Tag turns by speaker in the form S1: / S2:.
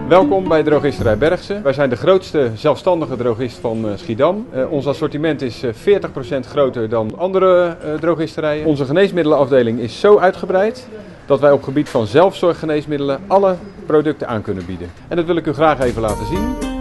S1: Welkom bij Drogisterij Bergse. Wij zijn de grootste zelfstandige drogist van Schiedam. Ons assortiment is 40% groter dan andere drogisterijen. Onze geneesmiddelenafdeling is zo uitgebreid dat wij op gebied van zelfzorggeneesmiddelen alle producten aan kunnen bieden. En dat wil ik u graag even laten zien.